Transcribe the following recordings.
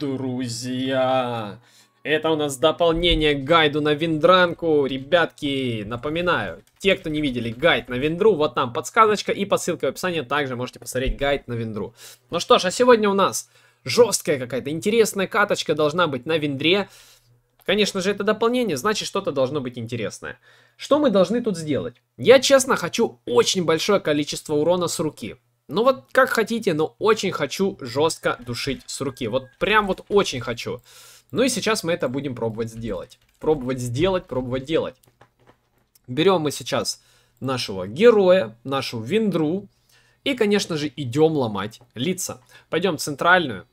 Друзья, это у нас дополнение к гайду на Виндранку. Ребятки, напоминаю, те, кто не видели гайд на Виндру, вот там подсказочка и по ссылке в описании также можете посмотреть гайд на Виндру. Ну что ж, а сегодня у нас жесткая какая-то интересная каточка должна быть на Виндре. Конечно же, это дополнение, значит, что-то должно быть интересное. Что мы должны тут сделать? Я, честно, хочу очень большое количество урона с руки. Ну вот, как хотите, но очень хочу жестко душить с руки. Вот прям вот очень хочу. Ну и сейчас мы это будем пробовать сделать. Пробовать делать. Берем мы сейчас нашего героя, нашу Виндру. И, конечно же, идем ломать лица. Пойдем центральную.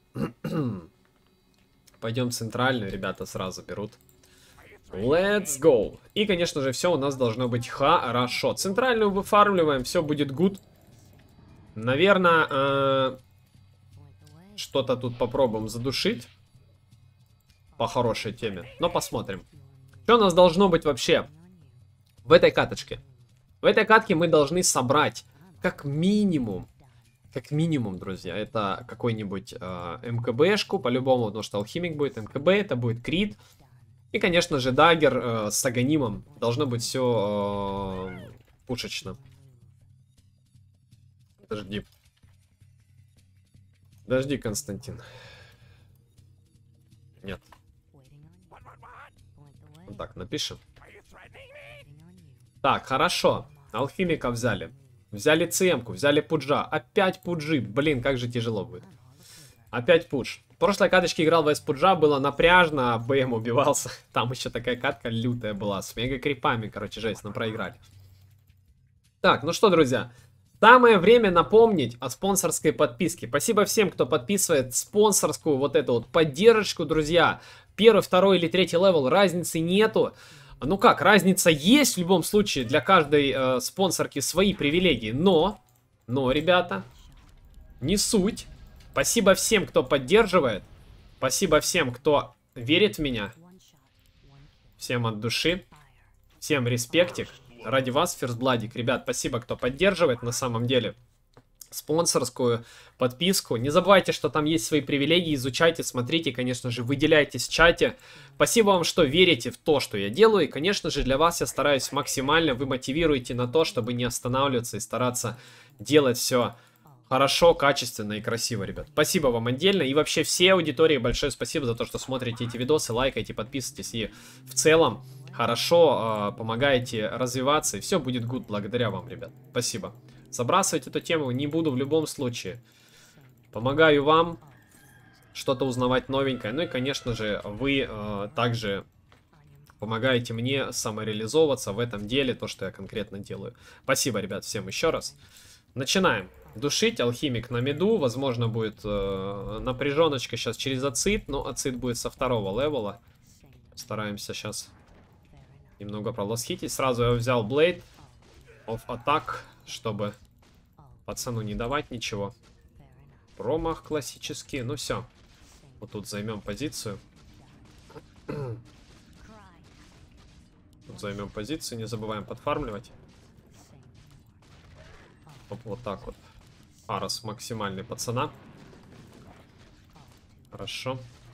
Пойдем центральную, ребята сразу берут. Let's go. И, конечно же, все у нас должно быть хорошо. Центральную выфармливаем, все будет good. Наверное, что-то тут попробуем задушить. По хорошей теме. Но посмотрим. Что у нас должно быть вообще в этой каточке? В этой катке мы должны собрать как минимум, друзья, это какой-нибудь МКБшку, по-любому, потому что алхимик будет МКБ, это будет крит. И, конечно же, даггер с аганимом. Должно быть все пушечно. Подожди. Подожди, Константин. Нет. Вот так, напишем. Так, хорошо. Алхимика взяли. Взяли ЦМ-ку, взяли пуджа. Опять пуджи. Блин, как же тяжело будет. Опять пудж. В прошлой каточке играл без пуджа, было напряжно, БМ убивался. Там еще такая катка лютая была, с мега-крипами, короче, жесть, но проиграли. Так, ну что, друзья. Самое время напомнить о спонсорской подписке. Спасибо всем, кто подписывает спонсорскую вот эту вот поддержку, друзья. Первый, второй или третий левел, разницы нету. Ну как, разница есть в любом случае, для каждой спонсорки свои привилегии. Но, ребята, не суть. Спасибо всем, кто поддерживает. Спасибо всем, кто верит в меня. Всем от души. Всем респектик. Ради вас, ферстбладик. Ребят, спасибо, кто поддерживает на самом деле спонсорскую подписку. Не забывайте, что там есть свои привилегии. Изучайте, смотрите, конечно же, выделяйтесь в чате. Спасибо вам, что верите в то, что я делаю. И, конечно же, для вас я стараюсь максимально. Вы мотивируете на то, чтобы не останавливаться и стараться делать все хорошо, качественно и красиво, ребят. Спасибо вам отдельно. И вообще всей аудитории большое спасибо за то, что смотрите эти видосы, лайкаете, подписывайтесь. И в целом хорошо помогаете развиваться. И все будет good благодаря вам, ребят. Спасибо. Забрасывать эту тему не буду в любом случае. Помогаю вам что-то узнавать новенькое. Ну и, конечно же, вы также помогаете мне самореализовываться в этом деле, то, что я конкретно делаю. Спасибо, ребят, всем еще раз. Начинаем. Душить, алхимик на миду. Возможно, будет напряженочка сейчас через ацид, но ацид будет со второго левела. Стараемся сейчас немного пролосхитить. Сразу я взял Blade of Attack, чтобы пацану не давать ничего. Промах классический. Ну все. Вот тут займем позицию. Тут займем позицию. Не забываем подфармливать. Вот так вот. Арос максимальный пацана. Хорошо.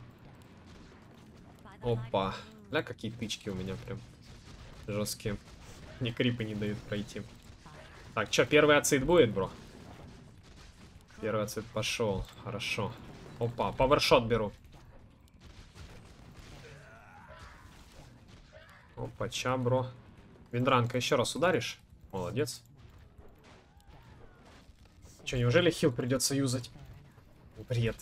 Опа. Ля, какие тычки у меня прям жесткие. Мне крипы не дают пройти. Так, что, первый ацид будет, бро? Первый ацид пошел. Хорошо. Опа, павершот беру. Опа, ча, бро. Виндранка, еще раз ударишь? Молодец. Че, неужели хил придется юзать? Бред.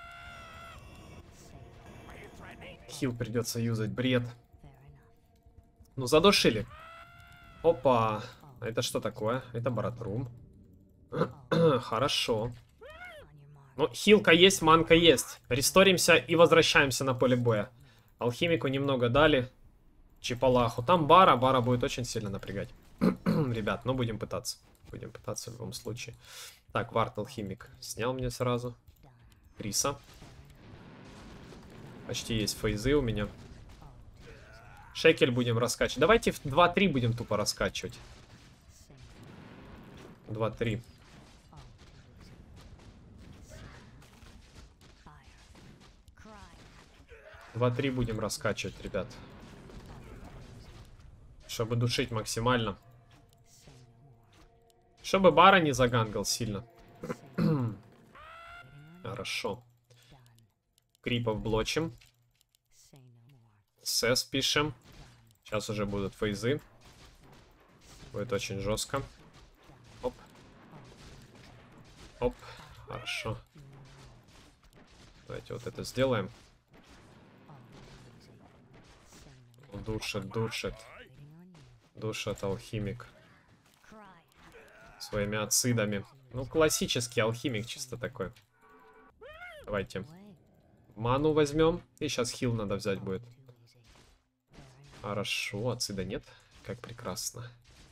Хил придется юзать, бред. Ну, задушили. Опа. Это что такое? Это баратрум. Хорошо. Ну, хилка есть, манка есть. Ресторимся и возвращаемся на поле боя. Алхимику немного дали. Чипалаху. Там бара. Бара будет очень сильно напрягать. Ребят, ну будем пытаться. Будем пытаться в любом случае. Так, вард алхимик. Снял мне сразу. Криса. Почти есть фейзы у меня. Шекель будем раскачивать. Давайте в 2-3 будем тупо раскачивать. 2-3. 2-3 будем раскачивать, ребят. Чтобы душить максимально. Чтобы Бара не загангал сильно. Хорошо. Крипов блочим. СС пишем. Сейчас уже будут фейзы. Будет очень жестко. Оп. Оп. Хорошо. Давайте вот это сделаем. Душит, душит. Душит алхимик. Своими ацидами. Ну, классический алхимик чисто такой. Давайте. Ману возьмем. И сейчас хил надо взять будет. Хорошо, ацида нет. Как прекрасно.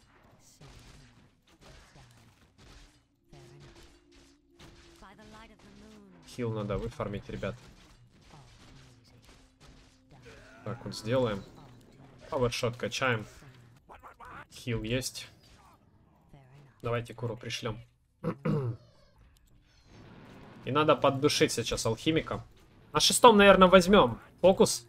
Хил надо выфармить, ребят. Так вот сделаем. Пауэршот качаем. Хил есть. Давайте Куру пришлем. И надо поддушить сейчас алхимика. На 6-м, наверное, возьмем. Фокус.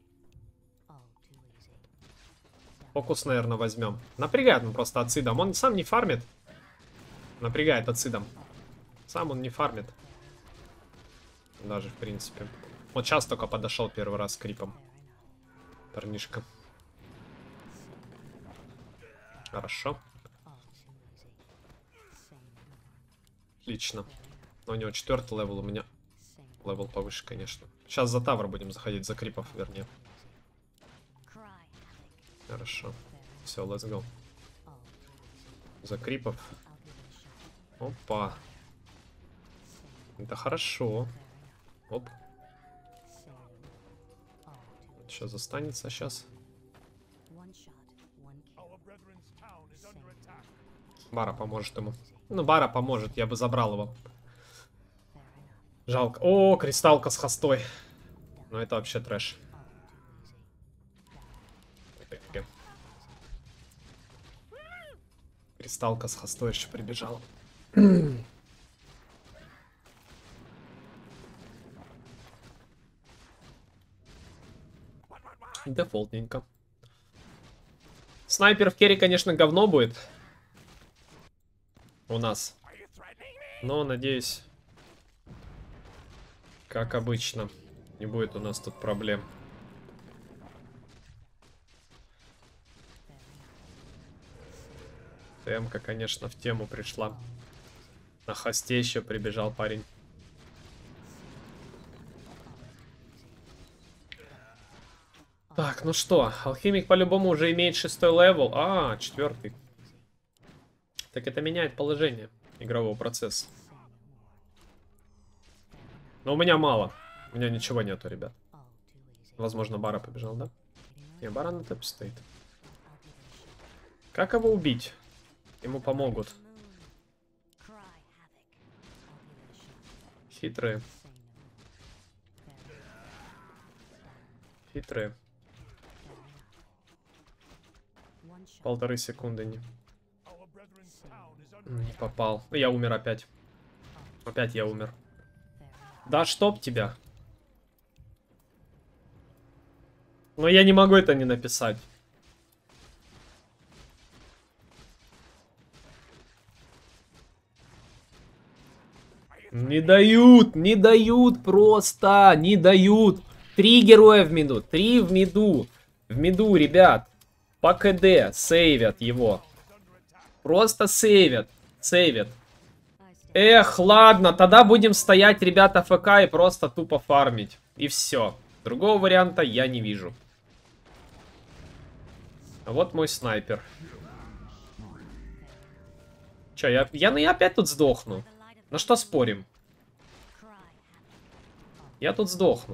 Фокус, наверное, возьмем. Напрягает он просто ацидом. Он сам не фармит. Напрягает ацидом. Сам он не фармит. Даже, в принципе. Вот сейчас только подошел первый раз с крипом. Парнишка. Хорошо. Отлично. Но у него 4-й левел, у меня левел повыше, конечно. Сейчас за тавр будем заходить, за крипов, вернее. Хорошо. Все, let's go. За крипов. Опа. Это хорошо. Оп. Сейчас останется, сейчас. Бара поможет ему. Ну, Бара поможет, я бы забрал его. Жалко. О, кристалка с хостой. Ну, это вообще трэш. Кристалка с хостой еще прибежала. Дефолтненько. Снайпер в керри, конечно, говно будет. У нас. Но, надеюсь, как обычно, не будет у нас тут проблем. ТМ-ка, конечно, в тему пришла. На хосте еще прибежал парень. Так, ну что, алхимик по-любому уже имеет 6-й левел. А, 4-й. Так это меняет положение игрового процесса. Но у меня мало. У меня ничего нету, ребят. Возможно, Бара побежал, да? Не, Бара на топе стоит. Как его убить? Ему помогут. Хитрые. Хитрые. 1,5 секунды не попал. Я умер опять. Опять я умер. Да чтоб тебя. Но я не могу это не написать. Не дают, не дают просто, не дают. 3 героя в миду, 3 в миду. В миду, ребят. По КД сейвят его. Просто сейвят, сейвят. Эх, ладно, тогда будем стоять, ребята, ФК и просто тупо фармить. И все. Другого варианта я не вижу. А вот мой снайпер. Че, я опять тут сдохну? На что спорим? Я тут сдохну.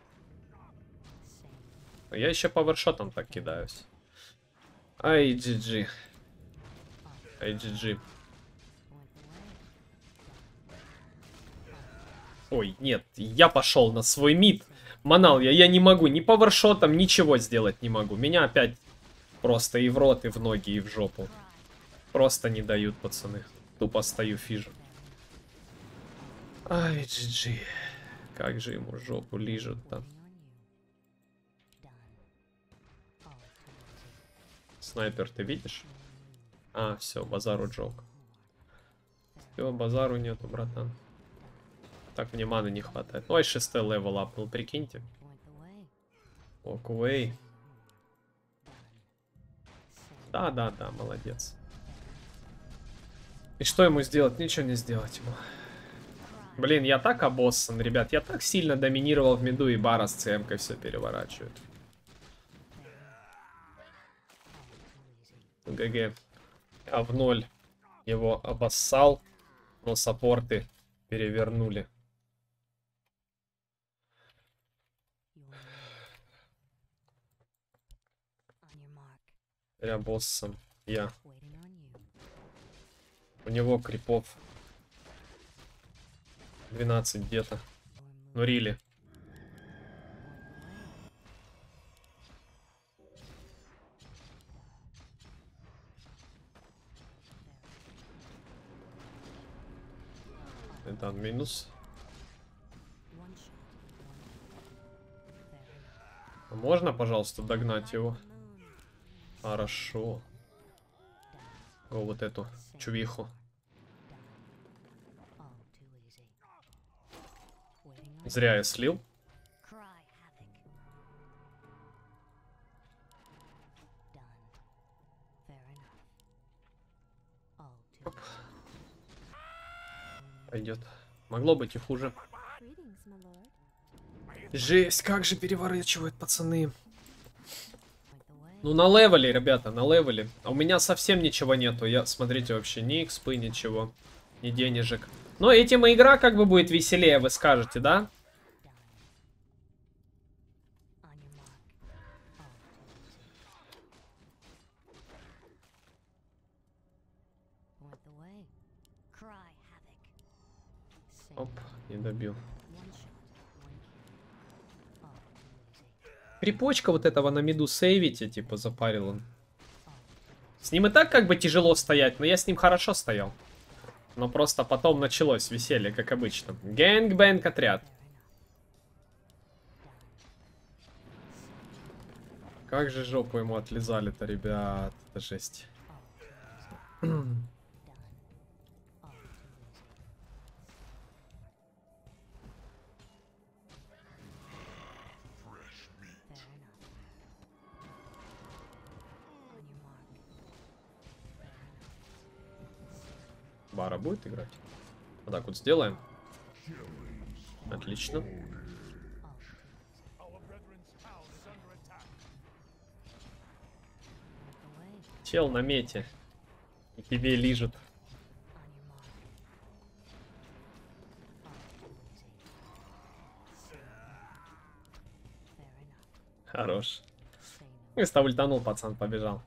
Я еще пауэршотом так кидаюсь. Ай, GG. Ай, GG. Ой, нет, я пошел на свой мид. Манал, я не могу ни пауэршотом, ничего сделать не могу. Меня опять просто и в рот, и в ноги, и в жопу. Просто не дают, пацаны. Тупо стою, фижу. Ай, GG. Как же ему жопу лижут там. Снайпер, ты видишь? А, все, базару джок. Все, базару нету, братан. Так, мне маны не хватает. Ой, 6-й левел апнул, прикиньте. О, Куэй. Да, молодец. И что ему сделать? Ничего не сделать ему. Блин, я так обоссан, ребят. Я так сильно доминировал в миду, и Бара с ЦМ-кой все переворачивает. ГГ. А в ноль его обоссал, но саппорты перевернули. Я боссом. Я. У него крипов 12 где-то. Ну, рили. Это минус. Можно, пожалуйста, догнать его? Хорошо. О, вот эту чувиху. Зря я слил. Оп. Пойдет. Могло быть и хуже. Жесть, как же переворачивают пацаны. Ну, на левеле, ребята, на левеле. А у меня совсем ничего нету. Я, смотрите, вообще ни экспы, ничего. Ни денежек. Но этим и игра как бы будет веселее, вы скажете, да? Оп, не добил. Крипочка вот этого на миду сейвите, типа, запарил он. С ним и так как бы тяжело стоять, но я с ним хорошо стоял. Но просто потом началось веселье, как обычно. Гэнгбэнг отряд. Как же жопу ему отлизали-то, ребят. Это жесть. Бара будет играть? Вот так вот сделаем. Отлично. Чел на мете. И тебе лижет. Хорош. Инста ультанул, пацан, побежал.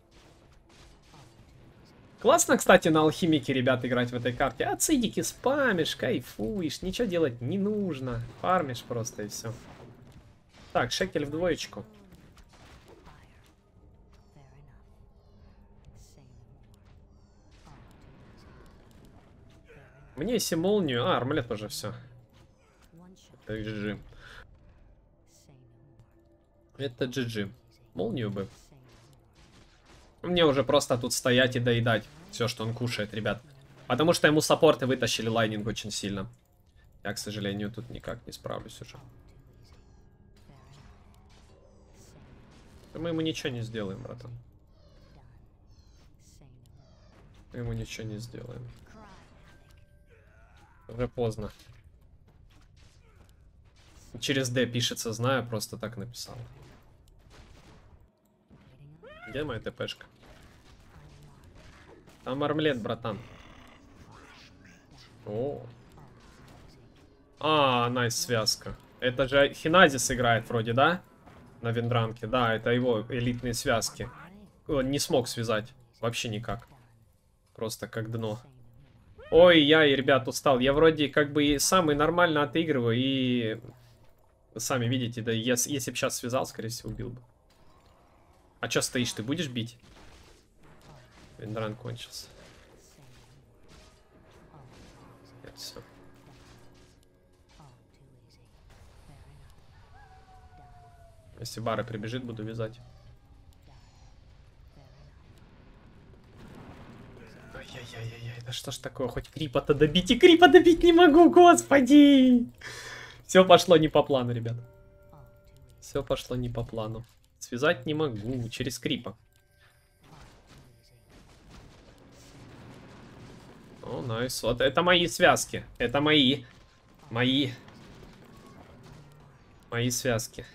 Классно, кстати, на алхимике, ребят, играть в этой карте. А цидики спамишь, кайфуешь, ничего делать не нужно. Фармишь просто и все. Так, шекель в двоечку. Мне если молнию... А, армлет уже все. Это GG. Это GG. Молнию бы. Мне уже просто тут стоять и доедать все, что он кушает, ребят. Потому что ему саппорты вытащили лайнинг очень сильно. Я, к сожалению, тут никак не справлюсь уже. Мы ему ничего не сделаем, братан. Мы ему ничего не сделаем. Уже поздно. Через D пишется, знаю, просто так написал. Где моя ТПшка? Там армлет, братан. О. А, найс, связка. Это же Хиназис играет вроде, да? На Виндранке. Да, это его элитные связки. Он не смог связать. Вообще никак. Просто как дно. Ой, я, ребят, устал. Я вроде как бы и самый нормально отыгрываю. И... Вы сами видите, да, если бы сейчас связал, скорее всего, убил бы. А чё стоишь, ты будешь бить? Виндран кончился. Нет, все. Если Бара прибежит, буду вязать. Да что ж такое, хоть крипа-то добить, и крипа добить не могу, господи! Все пошло не по плану, ребят. Все пошло не по плану. Связать не могу, через крипа. О, найс. Вот это мои связки. Это мои. Мои связки.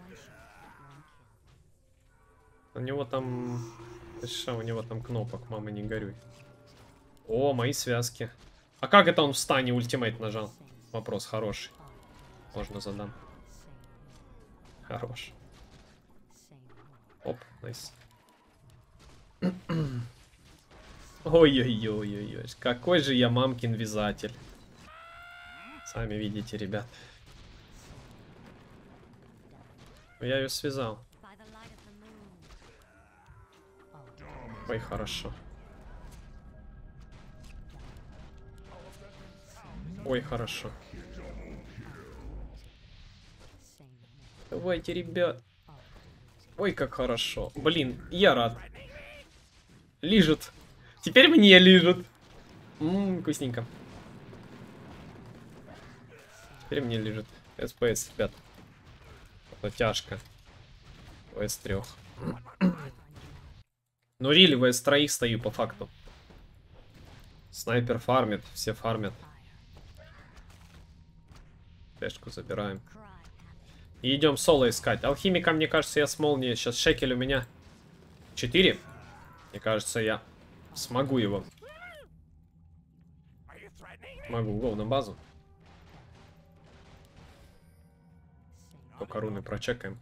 У него там... Что, у него там кнопок, мама, не горюй. О, мои связки. А как это он в стане ультимейт нажал? Вопрос хороший. Можно задам. Хорош. Оп, найс. Ой-ой-ой-ой-ой. Какой же я мамкин вязатель. Сами видите, ребят. Я ее связал. Ой, хорошо. Ой, хорошо. Давайте, ребят. Ой, как хорошо. Блин, я рад. Лижет. Теперь мне лижет. Вкусненько. Теперь мне лежит. СПС, ребят. Это тяжко. ВС3. Ну, рили, ВС3 стою по факту. Снайпер фармит, все фармят. Тэшку забираем. И идем соло искать. Алхимика, мне кажется, я с молнией. Сейчас шекель у меня 4. Мне кажется, я смогу его. Могу, гоу на базу. Только руны прочекаем.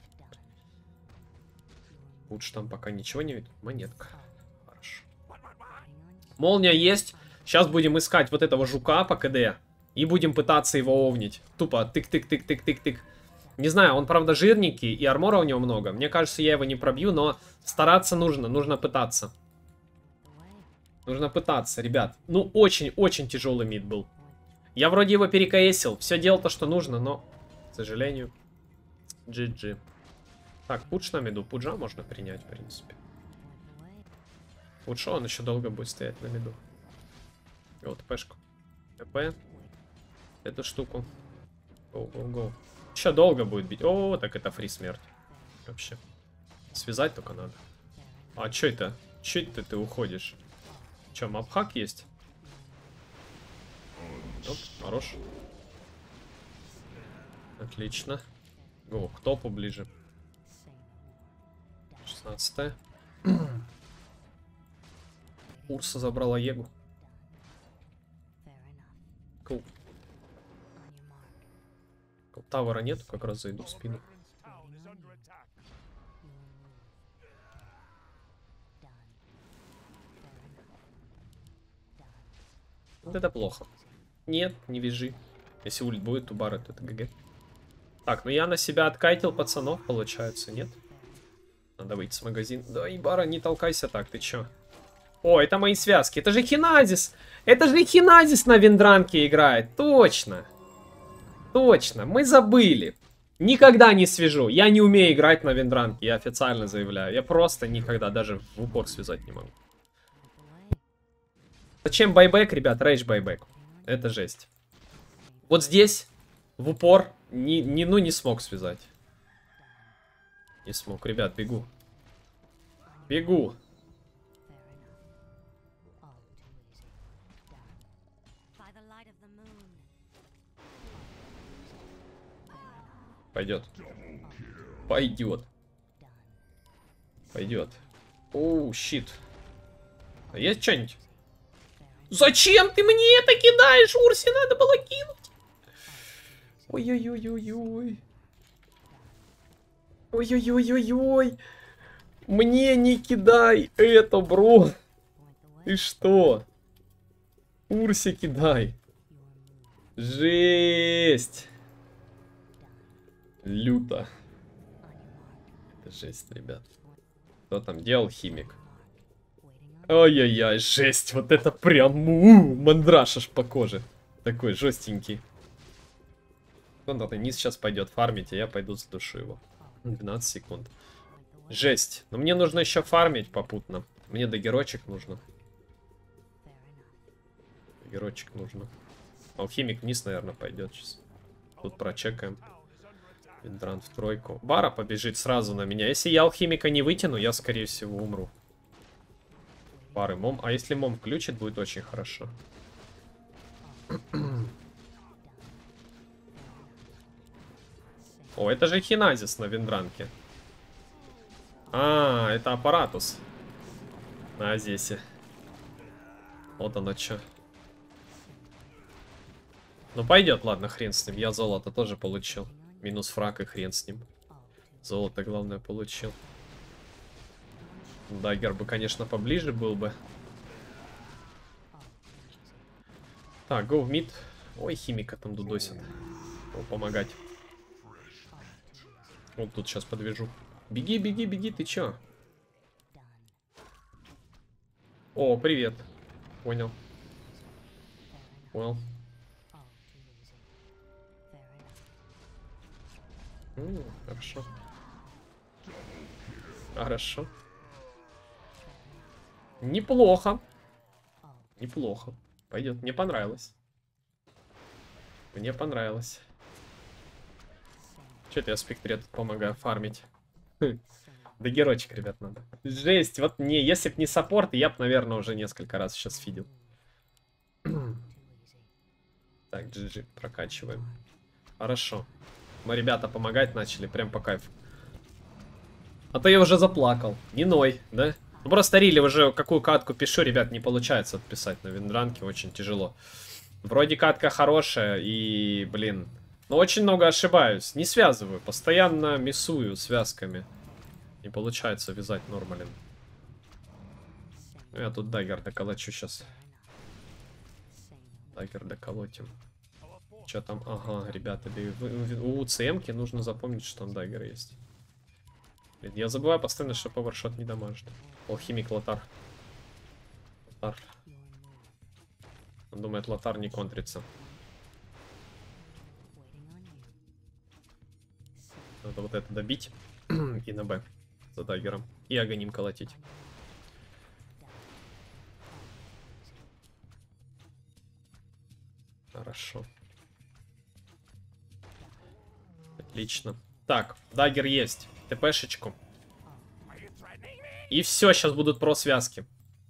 Лучше там пока ничего не видно. Монетка. Хорошо. Молния есть. Сейчас будем искать вот этого жука по КД. И будем пытаться его овнить. Тупо тык-тык-тык-тык-тык-тык. Не знаю, он правда жирненький. И армора у него много. Мне кажется, я его не пробью. Но стараться нужно. Нужно пытаться. Нужно пытаться, ребят. Ну, очень-очень тяжелый мид был. Я вроде его перекаесил. Все делал то, что нужно. Но, к сожалению, GG. Так, пудж на миду. Пуджа можно принять, в принципе. Лучше он еще долго будет стоять на миду. Вот, пешку. ТП. Эту штуку. Гоу-гоу-гоу. Еще долго будет бить. О, так это фри смерть. Вообще. Связать только надо. А что это? Че это ты уходишь? Че, мапхак есть? Оп, хорош. Отлично. Го, к топу ближе. 16-е. Урса забрала Егу. Cool. Тавара нету, как раз зайду в спину. Вот это плохо. Нет, не вяжи. Если ульт будет, то бар это ГГ. Так, ну я на себя откайтил пацанов, получается, нет? Надо выйти с магазина. Да, и бара, не толкайся так, ты чё? О, это мои связки. Это же Хиназис. Это же Хиназис на Виндранке играет. Точно. Точно. Мы забыли. Никогда не свяжу. Я не умею играть на Виндранке. Я официально заявляю. Я просто никогда даже в упор связать не могу. Зачем байбек, ребят? Рейдж байбек. Это жесть. Вот здесь в упор не смог связать. Не смог. Ребят, бегу. Бегу. Пойдет. Пойдет. Пойдет. Оу, щит. А есть что-нибудь? Зачем ты мне это кидаешь? Урсе надо было кинуть. Ой-ой-ой-ой-ой. Ой-ой-ой-ой-ой. Мне не кидай это, бро. Ты что? Урсе кидай. Жесть. Люто. Это жесть, ребят. Кто там делал, химик? Ай-яй-яй, жесть. Вот это прям мандраж аж по коже. Такой жестенький. Ну, низ сейчас пойдет фармить, а я пойду задушу его. 12 секунд. Жесть. Но мне нужно еще фармить попутно. Мне до герочек нужно. Геройчик нужно. Алхимик вниз, наверное, пойдет сейчас. Тут прочекаем. Виндран в тройку. Бара побежит сразу на меня. Если я алхимика не вытяну, я, скорее всего, умру. Бары мом. А если мом включит, будет очень хорошо. О, это же хиназис на Виндранке. А, это аппаратус. На Азесе. Вот оно что. Ну пойдет, ладно, хрен с ним. Я золото тоже получил. Минус фраг и хрен с ним. Золото, главное, получил. Даггер бы, конечно, поближе был бы. Так, go в мид. Ой, химика там дудосит. О, помогать. Вот тут сейчас подвяжу. Беги, беги, беги, ты чё? О, привет. Понял. Понял. Хорошо. Хорошо. Неплохо. Неплохо. Пойдет. Мне понравилось. Мне понравилось. Че-то я в спектре тут помогаю фармить. Да геройчик, ребят, надо. Жесть. Вот не, если б не саппорт, я бы, наверное, уже несколько раз сейчас фидел. Так, GG, прокачиваем. Хорошо. Мы, ребята, помогать начали, прям по кайфу. А то я уже заплакал. Не ной, да? Ну просто Рили уже какую катку пишу, ребят, не получается отписать на Виндранке, очень тяжело. Вроде катка хорошая и, блин, но очень много ошибаюсь. Не связываю, постоянно миссую связками. Не получается вязать нормален. Я тут даггер доколочу сейчас. Даггер доколотим. Что там? Ага, ребята, у ЦМ-ки нужно запомнить, что там даггер есть. Блин, я забываю постоянно, что пауэршот не дамажит. Алхимик Лотар. Лотар. Он думает, Лотар не контрится. Надо вот это добить. И на Б. За даггером. И агоним колотить. Хорошо. Отлично. Так, даггер есть. ТПшечку. И все, сейчас будут про связки.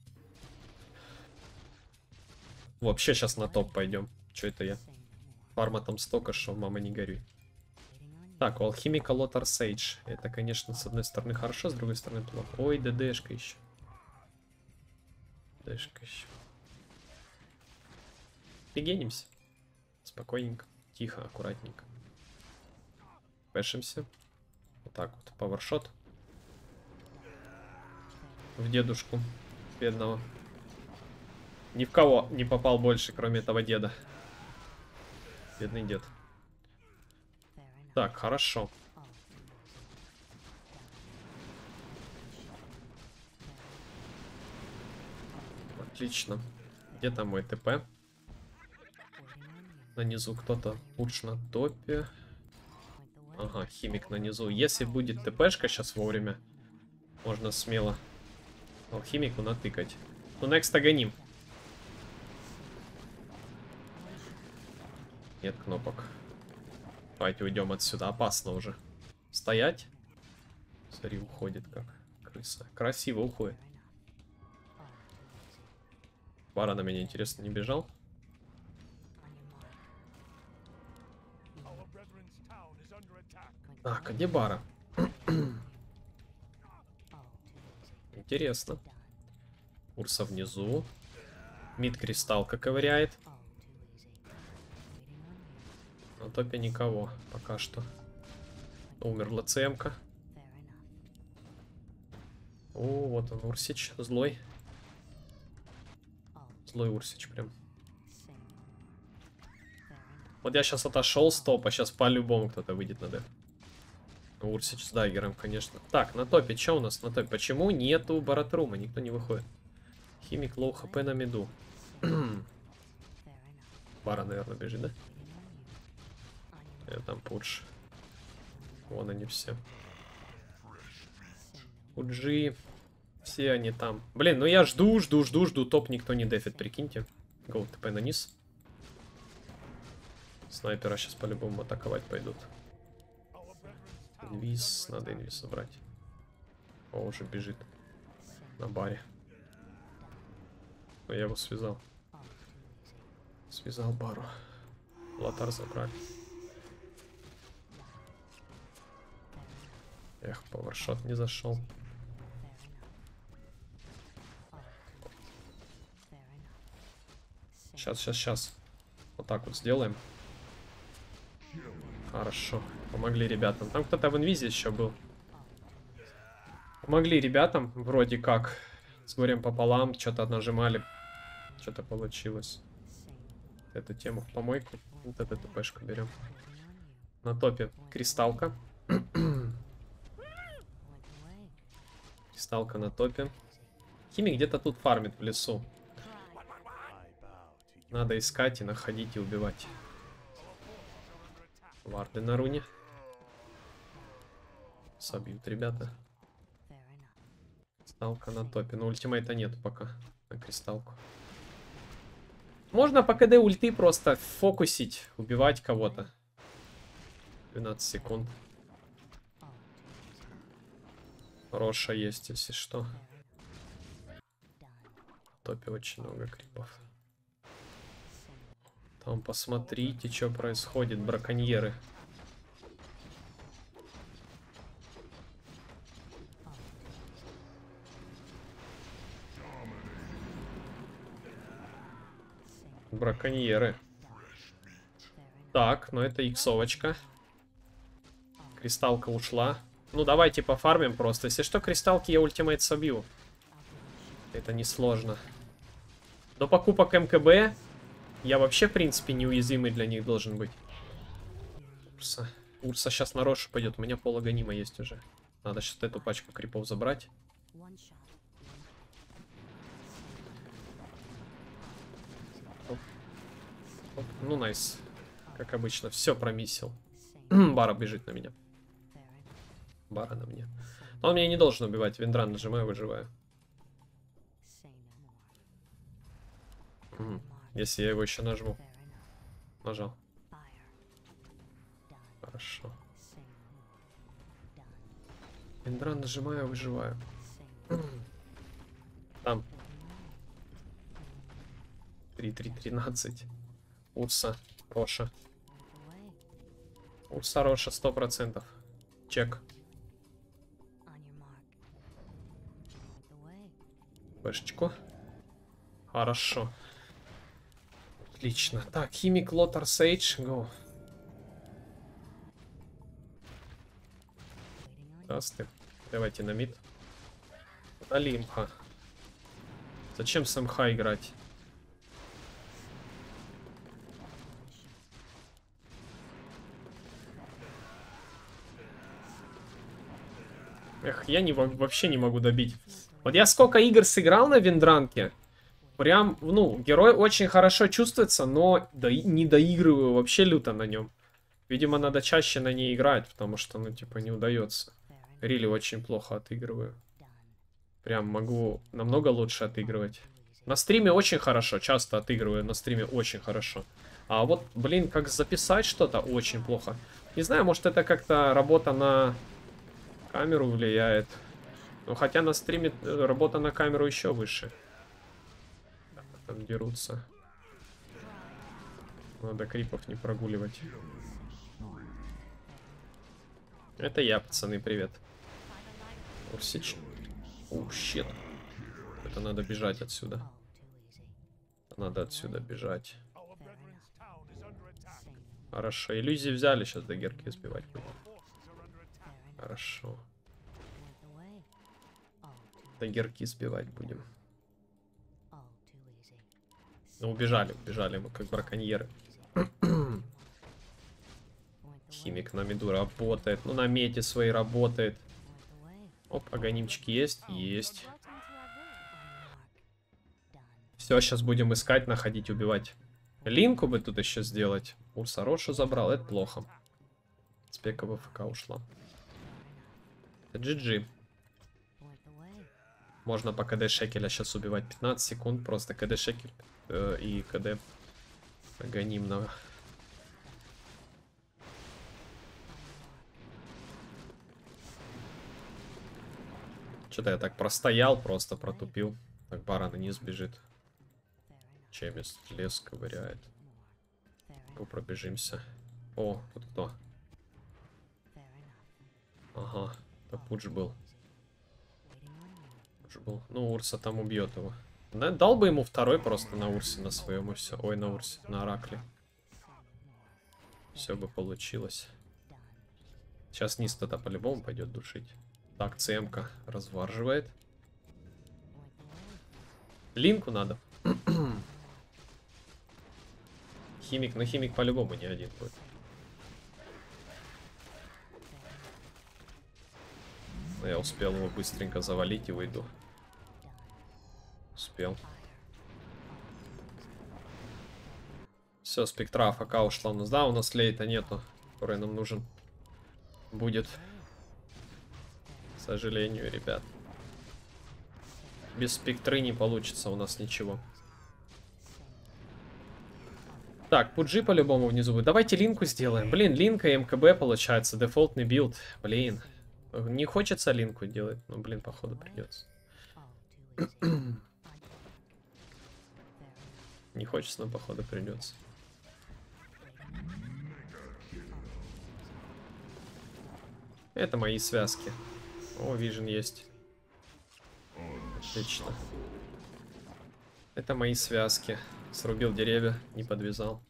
Вообще сейчас на топ пойдем. Что это я? Фарма там столько, что мама не горюй. Так, у алхимика Лотар Сейдж. Это, конечно, с одной стороны хорошо, с другой стороны плохо. Ой, ДДшка еще. ДДшка еще. Пригенимся. Спокойненько. Тихо, аккуратненько. Пэшимся. Вот так вот. Пауэршот. В дедушку. Бедного. Ни в кого не попал больше, кроме этого деда. Бедный дед. Так, хорошо. Отлично. Где там мой ТП? На низу кто-то пуш на топе. Ага, химик на низу. Если будет ТПшка сейчас вовремя, можно смело алхимику натыкать. Ну, next агоним. Нет кнопок. Давайте уйдем отсюда. Опасно уже. Стоять. Смотри, уходит как крыса. Красиво уходит. Бара на меня, интересно, не бежал? Так, а где Бара? Интересно. Урса внизу. Мид кристалка ковыряет. На топе никого пока что. Умерла ЦМ-ка. О, вот он, Урсич. Злой. Злой Урсич прям. Вот я сейчас отошел с топа. Сейчас по-любому кто-то выйдет на деф. Урсич с даггером, конечно. Так, на топе. Что у нас на топе? Почему нету Баратрума? Никто не выходит. Химик лоу хп на миду. Бара, наверное, бежит, да? Там пудж. Вон они все. Пуджи. Все они там. Блин, ну я жду. Топ никто не дефит, прикиньте. Гоу, ТП на низ. Снайпера сейчас по-любому атаковать пойдут. Инвиз, надо инвиз забрать. О, уже бежит на баре. Но я его связал. Связал бару. Лотар забрали. Эх, пауэршот не зашел. Сейчас. Вот так вот сделаем. Хорошо. Помогли ребятам. Там кто-то в инвизе еще был. Помогли ребятам, вроде как. С горем пополам. Что-то нажимали. Что-то получилось. Эту тему в помойку. Вот эту ТПшку берем. На топе кристалка. Кристалка на топе. Химик где-то тут фармит в лесу. Надо искать и находить и убивать. Варды на руне. Собьют ребята. Кристалка на топе. Но ультимейта нет пока на кристалку. Можно по КД ульты просто фокусить, убивать кого-то. 12 секунд. Роша есть, если что. В топе очень много крипов. Там посмотрите, что происходит, браконьеры. Браконьеры. Так, ну это иксовочка. Кристалка ушла. Ну давайте пофармим просто. Если что, кристалки я ультимейт собью. Это несложно. До покупок МКБ я вообще, в принципе, неуязвимый для них должен быть. Урса сейчас на Рошу пойдет. У меня пологонима есть уже. Надо сейчас эту пачку крипов забрать. Оп. Оп. Ну, найс. Как обычно. Все промиссил. Бара бежит на меня. Бара на мне. Но он меня не должен убивать. Виндран нажимаю, выживаю. Если я его еще нажму. Нажал. Хорошо. Виндран нажимаю, выживаю. Там. 3-3-13. Урса. Роша. Урса, Роша 100%. Чек. Бэшечку. Хорошо. Отлично. Так, химик, Лотар, Сейдж. Го. Расты. Давайте на мид. Дали имха. Зачем с МХ играть? Эх, я вообще не могу добить. Вот я сколько игр сыграл на Виндранке. Прям, ну, герой очень хорошо чувствуется, но не доигрываю вообще люто на нем. Видимо, надо чаще на ней играть, потому что, ну, типа, не удается. Рили очень плохо отыгрываю. Прям могу намного лучше отыгрывать. На стриме очень хорошо, часто отыгрываю на стриме очень хорошо. А вот, блин, как записать что-то очень плохо. Не знаю, может это как-то работа на камеру влияет. Ну, хотя на стриме работа на камеру еще выше. Там дерутся. Надо крипов не прогуливать. Это я, пацаны, привет. Урсич. О, щит. Это надо бежать отсюда. Надо отсюда бежать. Хорошо, иллюзии взяли, сейчас до герки сбивать будем. Хорошо. До герки сбивать будем. Ну, убежали мы как браконьеры. Химик на миду работает. Ну, на мете своей работает. Оп, аганимчики есть? Есть. Все, сейчас будем искать, находить, убивать. Линку бы тут еще сделать. Урса Рошу забрал, это плохо. Спека в ФК ушла. GG. Можно по КД Шекеля сейчас убивать. 15 секунд, просто КД Шекель. и КД анонимного. Что-то я так простоял, просто протупил. Так, баран вниз бежит. Чемист лес ковыряет. Ну, пробежимся. О, тут кто? Ага, это Пудж был. Пудж был. Ну, Урса там убьет его. Дал бы ему второй просто на Урсе, на своем и все. Ой, на Урсе, на Оракле. Все бы получилось. Сейчас низ тогда по-любому пойдет душить. Так, ЦМ-ка разварживает. Линку надо. Химик, но химик по-любому не один будет. Я успел его быстренько завалить и выйду. Успел. Все, спектра АФК ушла у нас. Да, у нас лейта нету, который нам нужен будет. К сожалению, ребят. Без спектры не получится у нас ничего. Так, Пуджи по-любому внизу будет. Давайте линку сделаем. Блин, линка и МКБ получается. Дефолтный билд. Блин. Не хочется линку делать. Но, блин, походу придется. Не хочется, но походу придется. Это мои связки. О, вижен есть. Отлично. Это мои связки. Срубил деревья, не подвязал.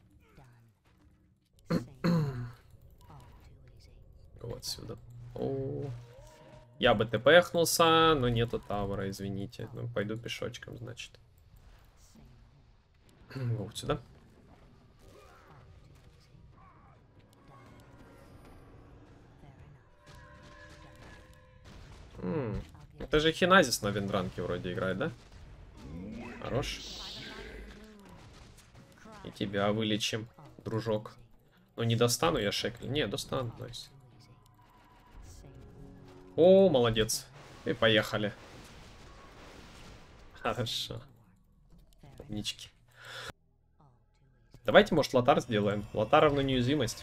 Вот сюда. О, я бы тпхнулся, но нету тавра, извините. Ну, пойду пешочком, значит. Вот сюда. Это же Хиназис на Вендранке вроде играет, да? Хорош. И тебя вылечим, дружок. Ну, не достану я шекель. Не, достану, найс. О, молодец. И поехали. Хорошо. Умнички. Давайте, может, Лотар сделаем. Лотар равно неуязвимость.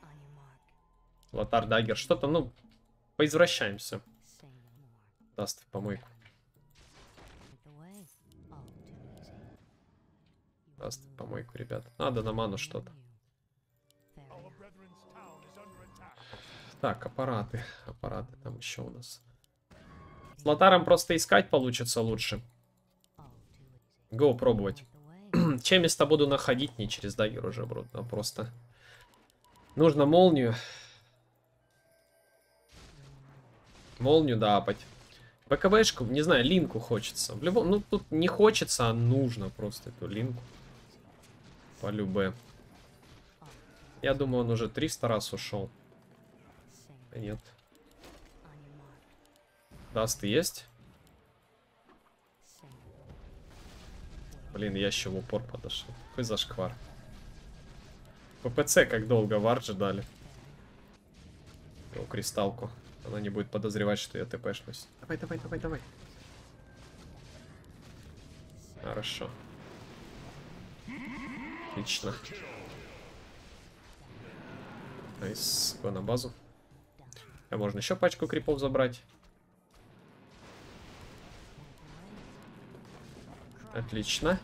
Лотар дагер. Что-то, ну, поизвращаемся. Даст в помойку. Даст в помойку, ребят. Надо на ману что-то. Так, аппараты. Аппараты там еще у нас. С Лотаром просто искать получится лучше. Го, пробовать. Чемиста буду находить, не через дагер уже, бро, а просто. Нужно молнию. Молнию, да, апать. БКБшку, не знаю, линку хочется. В любом, ну тут не хочется, а нужно просто эту линку. По любэ. Я думаю, он уже 300 раз ушел. Нет. Даст есть? Блин, я еще в упор подошел. Какой зашквар. ППЦ как долго варджи дали. О, кристалку. Она не будет подозревать, что я тпшнусь. Давай, давай, давай, давай. Хорошо. Отлично. Найс. Го на базу. А можно еще пачку крипов забрать. Отлично.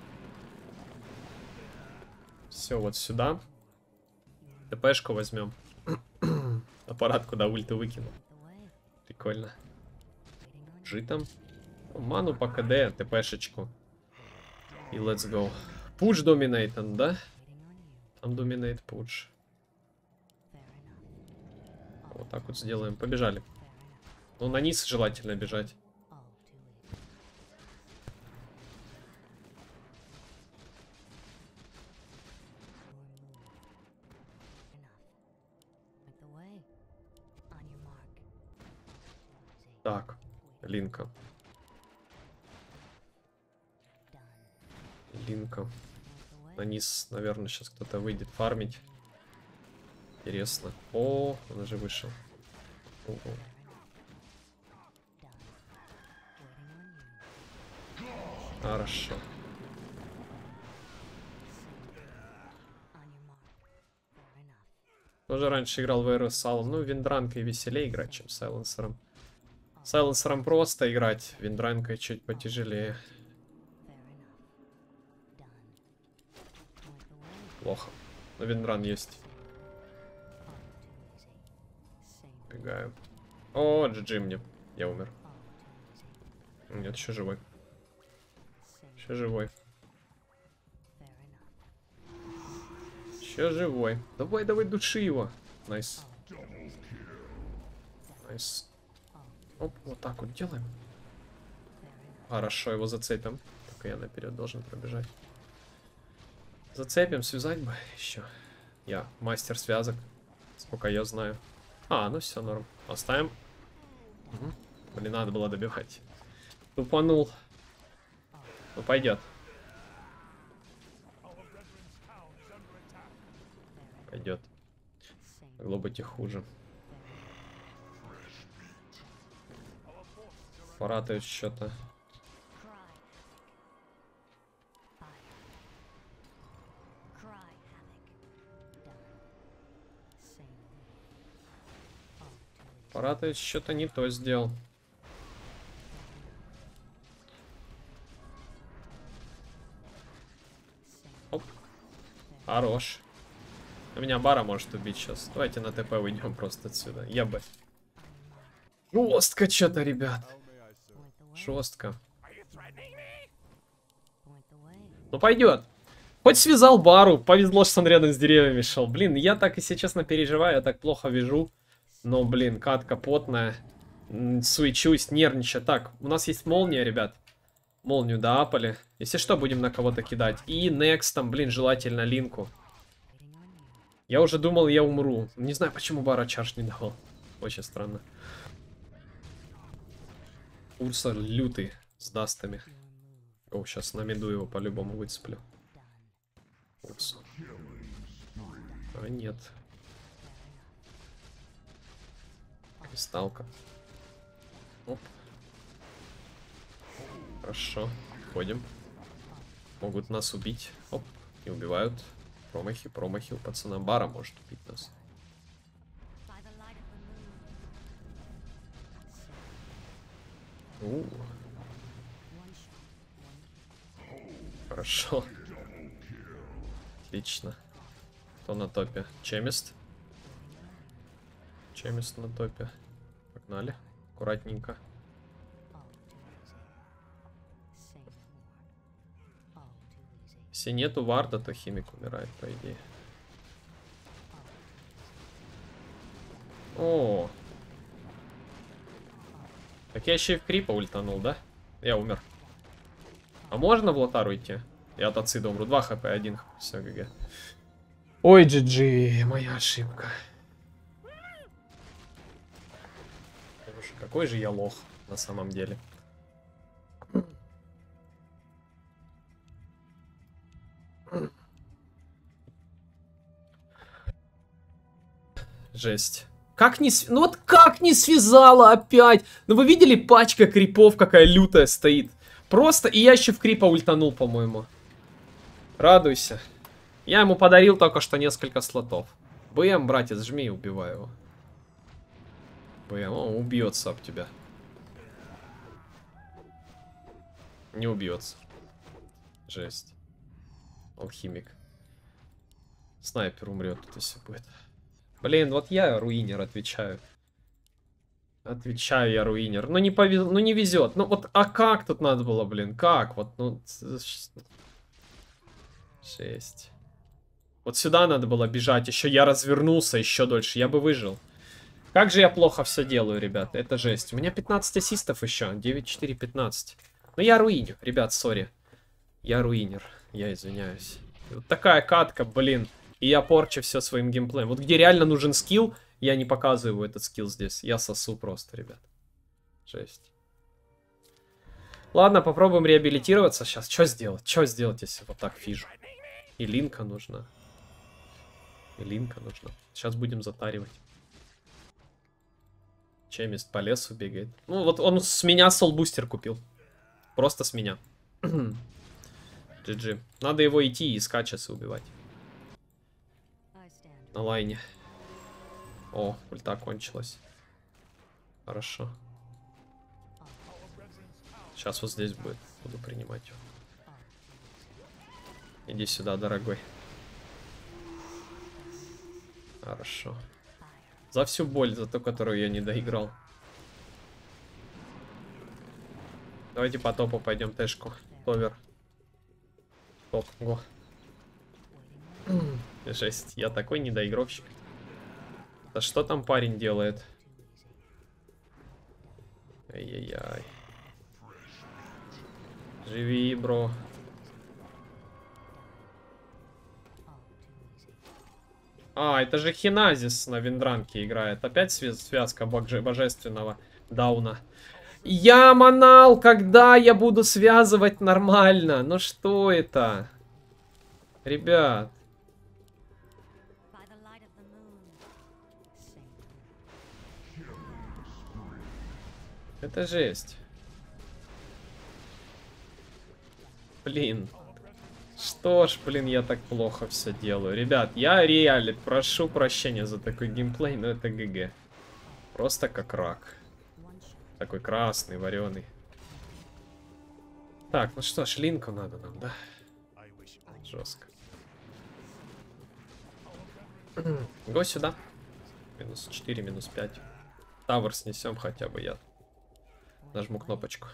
Все, вот сюда. ТПшку возьмем. Аппарат, куда ульты выкинул. Прикольно. Житом. Ману по КД, ТПшечку. И let's go. Пуш доминейтен, да? Там доминейт пуш. Вот так вот сделаем. Побежали. Ну, на низ желательно бежать. Так, линка. Линка. На низ, наверное, сейчас кто-то выйдет фармить. Интересно. О, он уже вышел. Ого. Хорошо. Тоже раньше играл в Эру с Салом. Ну, Виндранкой веселее играть, чем Сайленсером. Сайленсером просто играть, Виндранкой чуть потяжелее. Плохо. Но Виндран есть. Бегаю. О, GG мне. Я умер. Нет, еще живой. Еще живой. Еще живой. Давай, давай, души его. Найс. Найс. Оп, вот так вот делаем. Хорошо, его зацепим. Только я наперед должен пробежать. Зацепим, связать бы еще. Я мастер связок. Сколько я знаю. А, ну все, норм. Оставим. Угу. Блин, надо было добивать. Тупанул. Ну, пойдет. Пойдет. Могло быть и хуже. Поратают что-то. Поратают что-то не то сделал. Оп. Хорош. Меня Бара может убить сейчас. Давайте на ТП уйдем просто отсюда. Я бы. Жестко что-то, ребят. Жестко. Ну пойдет. Хоть связал Бару. Повезло, что он рядом с деревьями шел. Блин, я так, если честно, переживаю. Я так плохо вижу. Но, блин, катка потная. Суечусь, нервничаю. Так, у нас есть молния, ребят. Молнию доапали. Если что, будем на кого-то кидать. И next там, блин, желательно линку. Я уже думал, я умру. Не знаю, почему Бара чарж не давал. Очень странно. Урса лютый с дастами. О, сейчас на миду его по-любому выцеплю. Урсу. А нет. Кристалка. Оп. Хорошо. Ходим. Могут нас убить. Оп. Не убивают. Промахи, промахи. У пацана Бара может убить нас. Хорошо. Отлично. Кто на топе? Чемист. Чемист на топе. Погнали. Аккуратненько. Если нету варда, то химик умирает, по идее. О. Так я еще и в крипа ультанул, да? Я умер. А можно в лотар уйти? Я от ацида умру. 2 хп, 1 хп. Все, ГГ. Ой, GG, моя ошибка. Боже, какой же я лох на самом деле. Жесть. Как не... Ну вот как не связала опять? Ну вы видели, пачка крипов какая лютая стоит? Просто... И я еще в крипа ультанул, по-моему. Радуйся. Я ему подарил только что несколько слотов. БМ, братец, жми и убивай его. БМ, он убьется об тебя. Не убьется. Жесть. Алхимик. Снайпер умрет тут, если будет. Блин, вот я руинер, отвечаю. Отвечаю я руинер. Ну не повезло, ну не везет. Ну вот, а как тут надо было, блин? Как? Вот, ну... 6. Вот сюда надо было бежать. Еще я развернулся еще дольше. Я бы выжил. Как же я плохо все делаю, ребят. Это жесть. У меня 15 ассистов еще. 9-4-15. Ну я руиню, ребят, сори. Я руинер. Я извиняюсь. Вот такая катка, блин. И я порчу все своим геймплеем. Вот где реально нужен скилл, я не показываю этот скилл здесь. Я сосу просто, ребят. Жесть. Ладно, попробуем реабилитироваться сейчас. Что сделать? Что сделать, если вот так фижу? И линка нужна. И линка нужна. Сейчас будем затаривать. Чемист по лесу бегает. Ну, вот он с меня солбустер купил. Просто с меня. GG. Надо его идти и искать сейчас и убивать. На лайне. О, ульта кончилась. Хорошо. Сейчас вот здесь будет. Буду принимать. Иди сюда, дорогой. Хорошо. За всю боль, за ту, которую я не доиграл. Давайте по топу пойдем тэшку. Товер. Топ, го. Жесть, я такой недоигровщик. Да что там парень делает? Ай-яй-яй. Живи, бро. А, это же Хиназис на Виндранке играет. Опять связка божественного Дауна. Я манал, когда я буду связывать нормально? Ну что это? Ребят. Это жесть. Блин. Что ж, блин, я так плохо все делаю. Ребят, я реально прошу прощения за такой геймплей, но это ГГ. Просто как рак. Такой красный, вареный. Так, ну что ж, линку надо нам, да? Жестко. Го сюда. Минус 4, минус 5. Тавер снесем хотя бы я. Нажму кнопочку.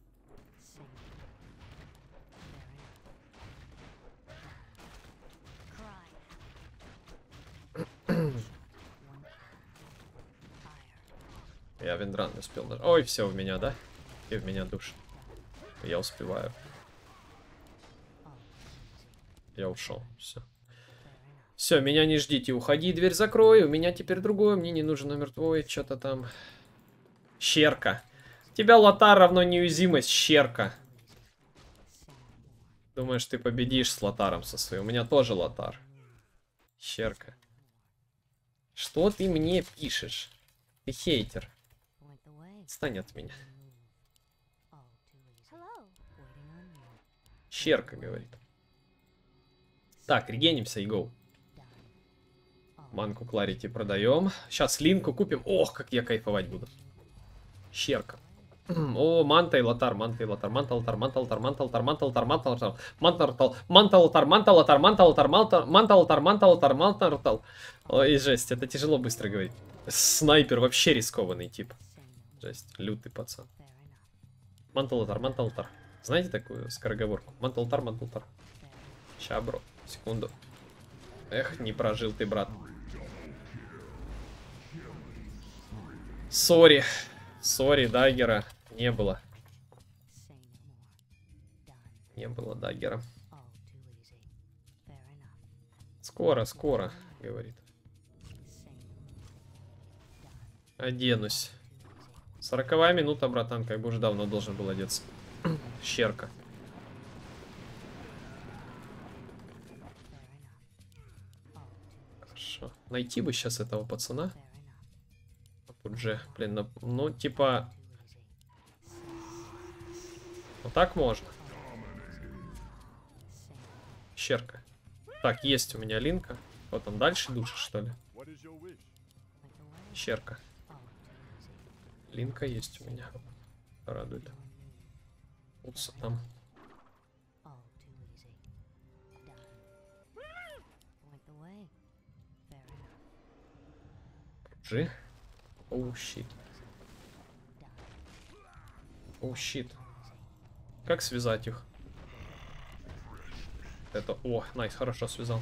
Я Виндран не успел нажать. Ой, все, в меня, да? И в меня душ. Я успеваю. Я ушел. Все. Все, меня не ждите. Уходи, дверь закрой. У меня теперь другое. Мне не нужен номер твой. Что-то там. Щерка. У тебя лотар равно неуязвимость. Щерка. Думаешь, ты победишь с лотаром со своим? У меня тоже лотар. Щерка. Что ты мне пишешь? Ты хейтер. Отстань от меня. Щерка говорит. Так, регенимся и гоу. Манку Кларити продаем. Сейчас линку купим. Ох, как я кайфовать буду. Щерка. О, манта и лотар, манта и лотар, манта, лотар, манта, лотар, манта, лотар, манта, лотар, манта, лотар, манта, лотар, манта, лотар, манта, лотар, манта, лотар, манта, лотар, манта, лотар, манта, лотар. Ой, жесть, это тяжело быстро говорить. Снайпер вообще рискованный тип. Жесть, лютый пацан. Манта, лотар, манта, лотар. Знаете такую скороговорку? Манта, лотар, манта, лотар. Ща, бро, секунду. Эх, не прожил ты, брат. Сори. Сори, даггера не было. Не было даггера. Скоро, скоро, говорит. Оденусь. 40-я минута, братан, как бы уже давно должен был одеться. Щерка. Хорошо. Найти бы сейчас этого пацана. Уже, блин, ну, типа... Вот так можно. Щерка. Так, есть у меня линка. Вот он дальше душит, что ли? Щерка. Линка есть у меня. Радует. Утса там. Джи. Оу, щит. Оу, щит. Как связать их? Это... О, найс, хорошо связал.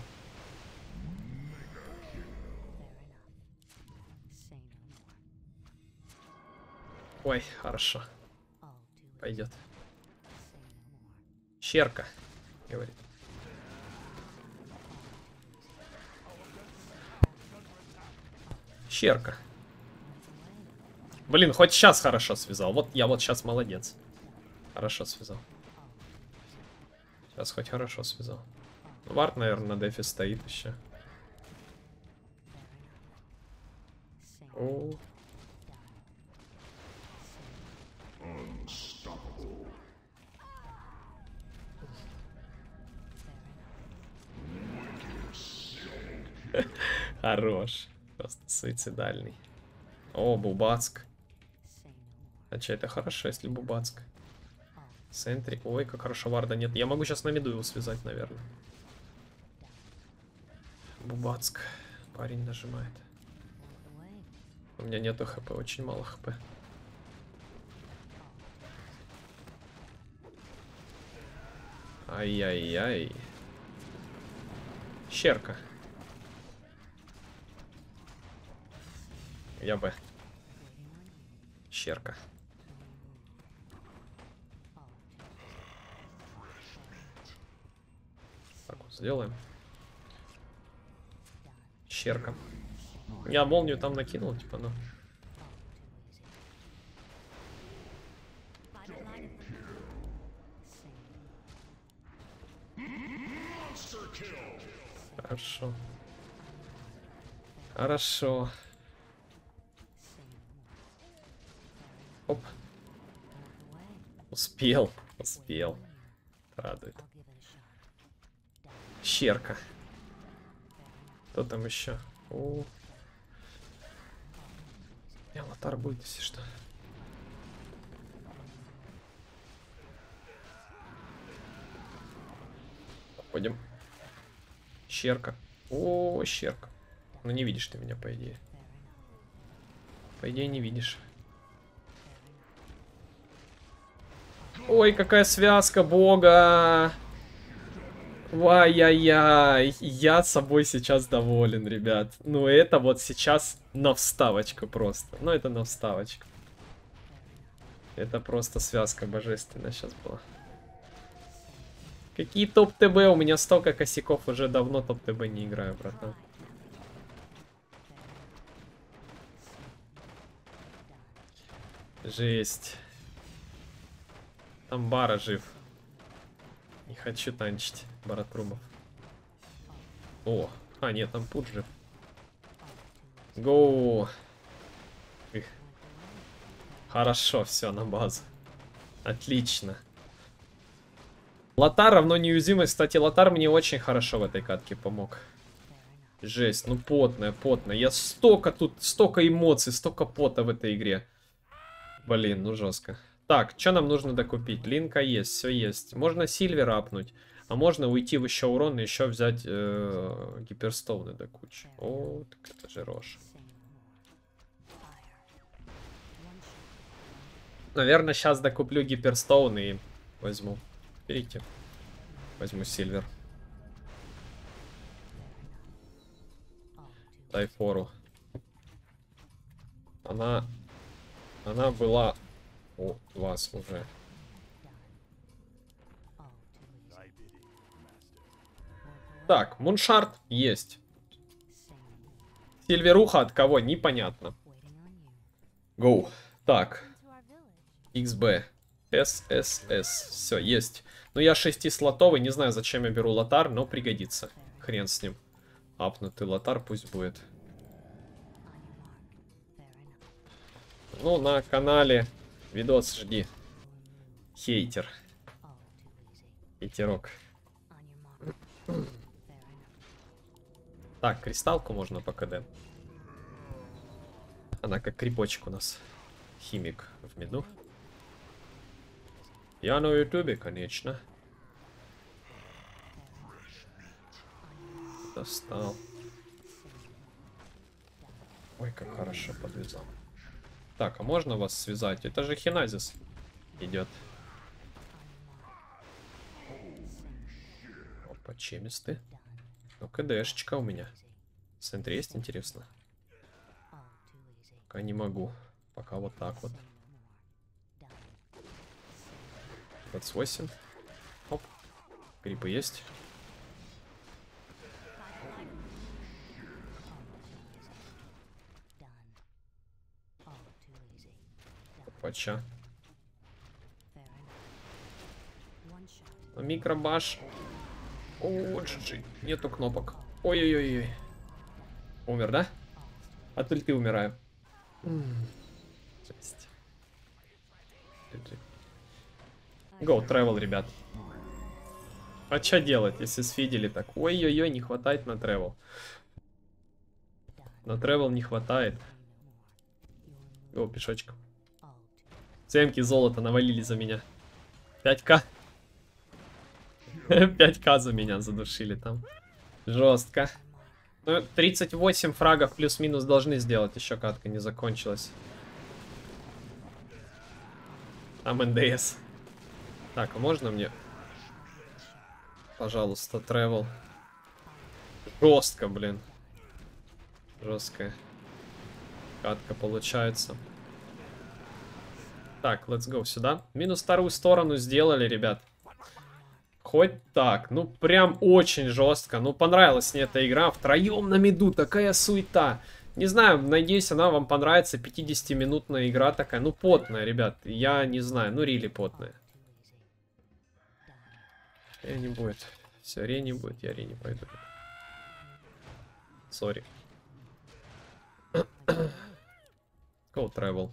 Ой, хорошо. Пойдет. Щерка, говорит. Щерка. Блин, хоть сейчас хорошо связал. Вот я вот сейчас молодец. Хорошо связал. Сейчас хоть хорошо связал. Вард, наверное, на дефе стоит еще. О. Хорош. Просто суицидальный. О, Бубацк. А че, это хорошо, если Бубацк. Сентри. Ой, как хорошо варда нет. Я могу сейчас на миду его связать, наверное. Бубацк. Парень нажимает. У меня нету хп, очень мало хп. Ай-яй-яй. Щерка. Я бы. Щерка. Так вот сделаем. Щерка. Я молнию там накинул, типа, ну. Хорошо. Хорошо. Оп. Успел. Успел. Радует. Щерка. Кто там еще? О. Лотар будет, если что. Пойдем. Щерка. О, щерка. Ну не видишь ты меня, по идее. По идее не видишь. Ой, какая связка, бога. Ай-яй-яй. Я собой сейчас доволен, ребят. Ну это вот сейчас на вставочку просто. Ну это на вставочку. Это просто связка божественная сейчас была. Какие топ-ТБ? У меня столько косяков, уже давно топ-ТБ не играю, братан. Жесть. Там Бара жив. Не хочу танчить Баратрумов. О, нет, там Пут жив. Гоу. Хорошо, все, на базу. Отлично. Лотар равно неуязвимость. Кстати, Лотар мне очень хорошо в этой катке помог. Жесть, ну потная, потная. Я столько эмоций, столько пота в этой игре. Блин, ну жестко. Так, что нам нужно докупить? Линка есть, все есть. Можно Сильвера апнуть. А можно уйти в еще урон и еще взять гиперстоуны до кучи. О, так это же рожь. Наверное, сейчас докуплю гиперстоун и возьму. Берите. Возьму Сильвер. Тайфору. Она была у вас уже. Так, Муншард есть. Сильверуха от кого? Непонятно. Гоу. Так. XB. SSS. Все, есть. Ну, я 6-слотовый. Не знаю, зачем я беру Лотар, но пригодится. Хрен с ним. Апнутый Лотар пусть будет. Ну, на канале видос жди. Хейтер. Хейтерок. Так, кристалку можно по КД. Она как крипочек у нас. Химик в миду. Я на ютубе, конечно. Достал. Ой, как хорошо подвязал. Так, а можно вас связать? Это же Хиназис идет. Опа, чемисты. Ну, КДшечка у меня. В центре есть, интересно? Пока не могу. Пока вот так вот. 28. Оп. Гриппы есть. Опача. Микробаш. О, GG. Нету кнопок. Ой-ой-ой. Умер, да? От ульты умираю. Жесть. Go, travel, ребят. А что делать, если сфидели так? Ой-ой-ой, не хватает на travel. На тревел не хватает. О, пешочком. Цемки золота навалили за меня. 5к. 5к за меня задушили там. Жестко. Ну, 38 фрагов плюс-минус должны сделать. Еще катка не закончилась. Там НДС. Так, а можно мне? Пожалуйста, тревел. Жестко, блин. Жесткая катка получается. Так, let's go сюда. Минус вторую сторону сделали, ребят. Хоть так. Ну, прям очень жестко. Ну, понравилась мне эта игра. Втроем на миду. Такая суета. Не знаю, надеюсь, она вам понравится. 50-минутная игра такая. Ну, потная, ребят. Я не знаю. Ну, рили потная. Не будет. Все, не будет. Я не пойду. Сори. Go travel.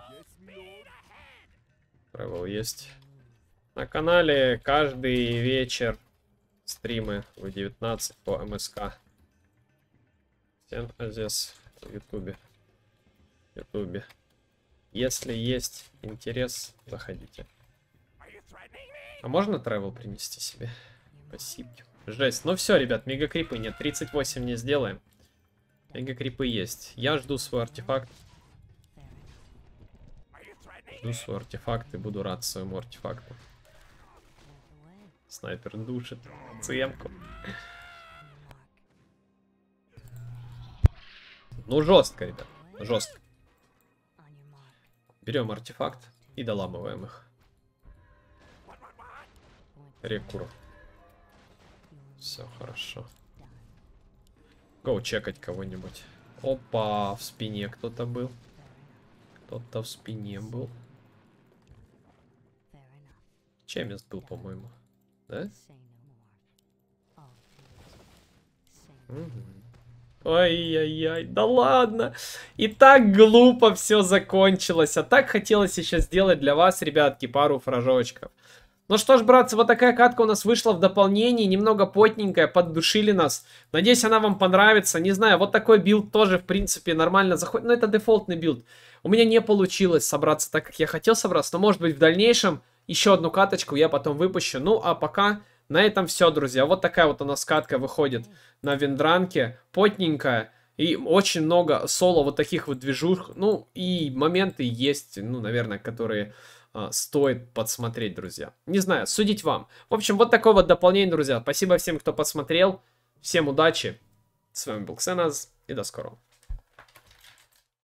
Travel есть. На канале каждый вечер стримы в 19 по МСК. Всем здесь в Ютубе. Если есть интерес, заходите. А можно travel принести себе? Спасибо. Жесть. Ну все, ребят, мегакрипы нет. 38 не сделаем. Мегакрипы есть. Я жду свой артефакт. Жду свой артефакт и буду рад своему артефакту. Снайпер душит. Цемку. Ну, жестко, ребят. Жестко. Берем артефакт и доламываем их. Рекуру. Все хорошо. Гоу чекать кого-нибудь. Опа, в спине кто-то был. Кто-то в спине был. Чемис был, по-моему. Да? Ой-яй-яй, да ладно. И так глупо все закончилось. А так хотелось сейчас сделать для вас, ребятки, пару фражочков. Ну что ж, братцы, вот такая катка у нас вышла в дополнении. Немного потненькая, поддушили нас. Надеюсь, она вам понравится. Не знаю, вот такой билд тоже, в принципе, нормально заходит. Но это дефолтный билд. У меня не получилось собраться так, как я хотел собраться. Но, может быть, в дальнейшем еще одну каточку я потом выпущу. Ну, а пока на этом все, друзья. Вот такая вот у нас катка выходит на Виндранке. Потненькая. И очень много соло вот таких вот движух. Ну, и моменты есть, ну, наверное, которые... стоит подсмотреть, друзья. Не знаю, судить вам. В общем, вот такое вот дополнение, друзья. Спасибо всем, кто посмотрел. Всем удачи. С вами был Ксеназ. И до скорого.